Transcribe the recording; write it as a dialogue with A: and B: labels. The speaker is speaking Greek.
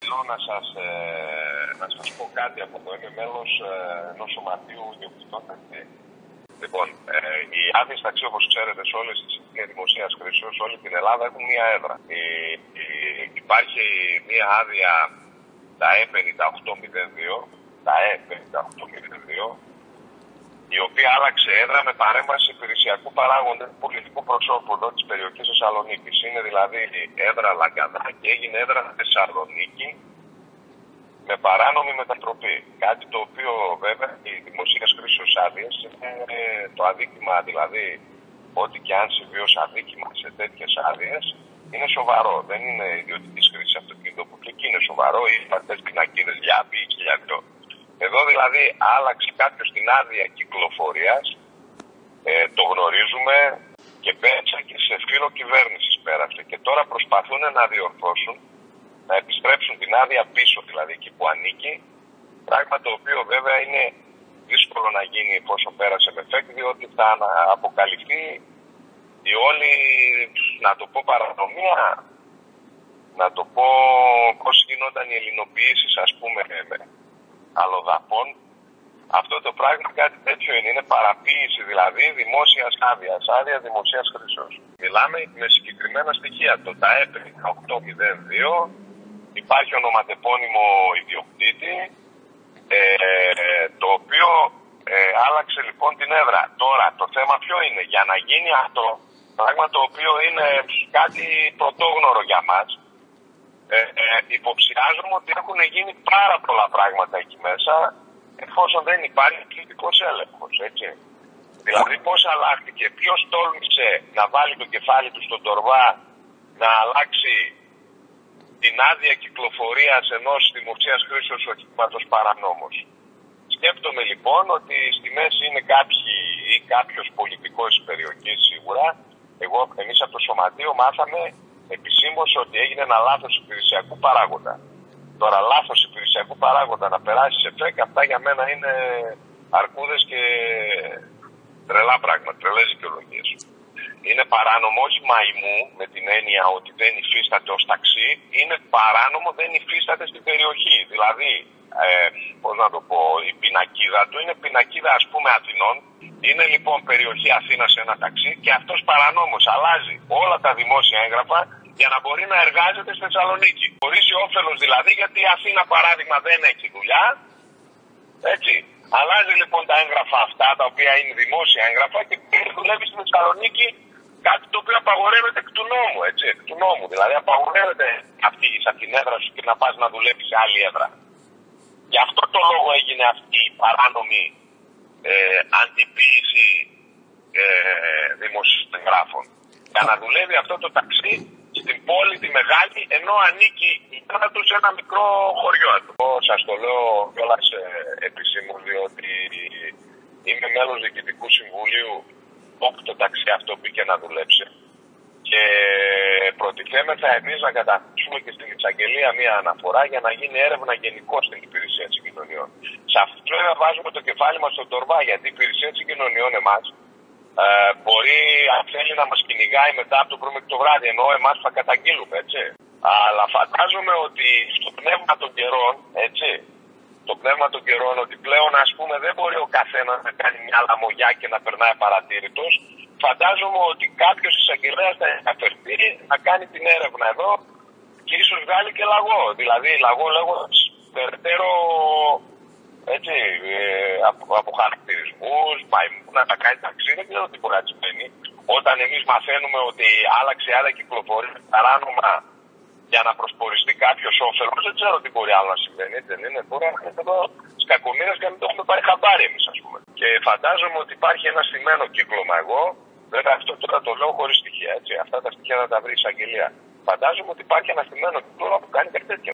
A: Θέλω να σας πω κάτι από το είμαι μέλος ενός σωματείου ιδιοκτητών ταξί. Λοιπόν, οι άδειες ταξί, όπως ξέρετε, σε όλες τις δημοσίας χρήσεως, όλη την Ελλάδα έχουν μία έδρα. Υπάρχει μία άδεια, τα E5802, η οποία άλλαξε έδρα με παρέμβαση υπηρεσιακού παράγοντα πολιτικού προσώπου εδώ της περιοχής Θεσσαλονίκης. Είναι δηλαδή έδρα Λαγκαδά και έγινε έδρα Θεσσαλονίκη με παράνομη μετατροπή. Κάτι το οποίο βέβαια οι δημοσίες χρήσεως άδειες είναι το αδίκημα, δηλαδή ό,τι και αν συμβεί ως αδίκημα σε τέτοιες άδειες είναι σοβαρό. Δεν είναι ιδιωτικής χρήσης αυτοκίνητο που και εκεί είναι σοβαρό, ή αυτές πινακίδες λιάπη ή χιλιάδιο. Εδώ δηλαδή άλλαξε κάποιος την άδεια κυκλοφορίας, το γνωρίζουμε, και πέτσα και σε φύλλο κυβέρνησης πέρασε. Και τώρα προσπαθούν να διορθώσουν, να επιστρέψουν την άδεια πίσω, δηλαδή εκεί που ανήκει, πράγμα το οποίο βέβαια είναι δύσκολο να γίνει εφόσον πέρασε με φεκ, διότι θα αποκαλυφθεί η όλη, να το πω, παρανομία, να το πω πώς γινόταν οι ελληνοποιήσεις, ας πούμε, αλλοδαπών. Αυτό το πράγμα κάτι τέτοιο είναι παραποίηση δηλαδή δημόσιας άδειας, άδεια δημοσίας χρήσεως. Μιλάμε με συγκεκριμένα στοιχεία. Το ΤΑΕΠ 802, υπάρχει ονοματεπώνυμο ιδιοκτήτη, το οποίο άλλαξε λοιπόν την έδρα. Τώρα το θέμα ποιο είναι? Για να γίνει αυτό, πράγμα το οποίο είναι κάτι πρωτόγνωρο για μας, υποψιάζομαι ότι έχουν γίνει πάρα πολλά πράγματα εκεί μέσα, εφόσον δεν υπάρχει κριτικός έλεγχος, έτσι. Δηλαδή πώς αλλάχθηκε, ποιος τόλμησε να βάλει το κεφάλι του στον τορβά να αλλάξει την άδεια κυκλοφορίας ενός δημοσίας χρήσεως οχήματος παρανόμως. Σκέφτομαι λοιπόν ότι στη μέση είναι κάποιοι ή κάποιος πολιτικός της περιοχής σίγουρα. Εμείς από το σωματείο μάθαμε επισήμως ότι έγινε ένα λάθος υπηρεσιακού παράγοντα. Τώρα λάθος υπηρεσιακού παράγοντα να περάσει σε φεκ, αυτά για μένα είναι αρκούδες και τρελά πράγματα, τρελές δικαιολογίες. Είναι παράνομο όχι μαϊμού με την έννοια ότι δεν υφίσταται ως ταξί, είναι παράνομο, δεν υφίσταται στην περιοχή. Δηλαδή, πώς να το πω, η πινακίδα του είναι πινακίδα, ας πούμε, Αθηνών. Είναι λοιπόν περιοχή Αθήνα σε ένα ταξί και αυτός παρανόμος αλλάζει όλα τα δημόσια έγγραφα για να μπορεί να εργάζεται στη Θεσσαλονίκη. Χωρίς όφελος δηλαδή, γιατί η Αθήνα παράδειγμα δεν έχει δουλειά. Έτσι. Αλλάζει λοιπόν τα έγγραφα αυτά, τα οποία είναι δημόσια έγγραφα, και δουλεύει στη Θεσσαλονίκη, κάτι το οποίο απαγορεύεται εκ του νόμου. Έτσι, εκ του νόμου. Δηλαδή απαγορεύεται να φύγεις από την έδρα σου και να πας να δουλεύεις σε άλλη έδρα. Γι' αυτό το λόγο έγινε αυτή η παράνομη αντιποίηση δημοσίων εγγράφων. Για να δουλεύει αυτό το ταξί στην πόλη τη μεγάλη, ενώ ανήκει η έδρα του σε ένα μικρό χωριό. Σας το λέω κιόλας επισήμως, διότι είμαι μέλος διοικητικού συμβουλίου όπου το ταξί αυτό μπήκε να δουλέψει. Και προτιθέμεθα εμείς να καταθέσουμε και στην εισαγγελία μία αναφορά για να γίνει έρευνα γενικώς στην υπηρεσία συγκοινωνιών. Σε αυτό βέβαια βάζουμε το κεφάλι μας στον τορβά, γιατί η υπηρεσία συγκοινωνιών εμάς μπορεί, αν θέλει, να μας κυνηγάει μετά από το πρωί μέχρι το βράδυ, ενώ εμάς θα καταγγείλουμε, έτσι. Αλλά φαντάζομαι ότι στο πνεύμα των καιρών, έτσι, το πνεύμα των καιρών, ότι πλέον, ας πούμε, δεν μπορεί ο καθένας να κάνει μια λαμογιά και να περνάει παρατήρητος. Φαντάζομαι ότι κάποιος εισαγγελέας θα ενδιαφερθεί να κάνει την έρευνα εδώ και ίσως βγάλει και λαγό. Δηλαδή, λαγό λέγοντας περαιτέρω, έτσι, από χαρακτηρισμούς, να τα κάνει ταξί, δεν ξέρω τι μπορεί να συμβαίνει. Όταν εμείς μαθαίνουμε ότι άλλαξε άδεια κυκλοφορία παράνομα για να προσποριστεί κάποιος όφελος, δεν ξέρω τι μπορεί άλλο να συμβαίνει. Έτσι δεν είναι? Τώρα εδώ στις κακομοίρες και να μην το έχουμε πάρει χαμπάρι εμείς, ας πούμε. Και φαντάζομαι ότι υπάρχει ένα στημένο κύκλωμα εγώ. Βέβαια αυτό τώρα το λέω χωρίς στοιχεία, έτσι. Αυτά τα στοιχεία θα τα βρει η εισαγγελία. Φαντάζομαι ότι υπάρχει ένα στημένο κύκλωμα που κάνει κάτι τέτοιο.